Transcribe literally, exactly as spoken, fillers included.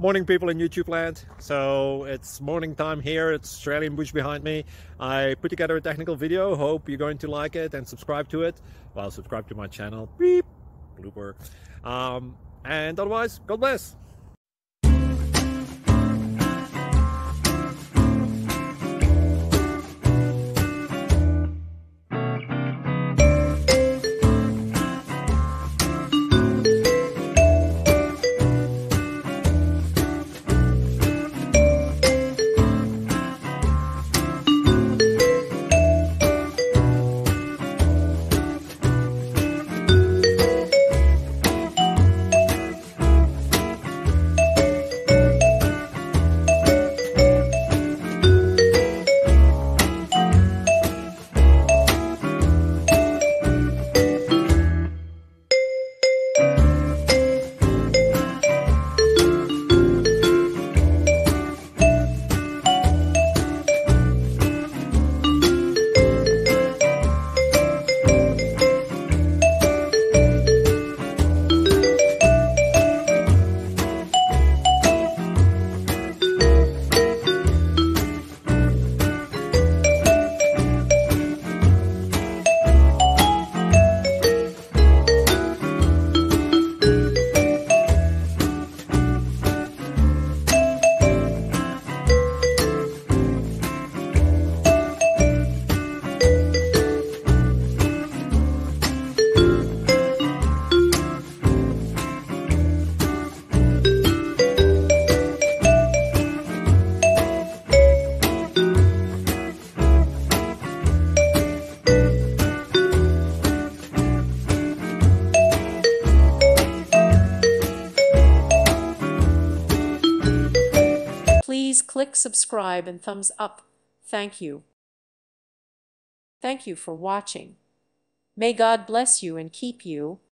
Morning, people in YouTube land. So it's morning time here. It's Australian bush behind me. I put together a technical video. Hope you're going to like it and subscribe to it. Well, subscribe to my channel. Beep. Blooper. Um, and otherwise, God bless. Please click subscribe and thumbs up. Thank you. Thank you for watching. May God bless you and keep you.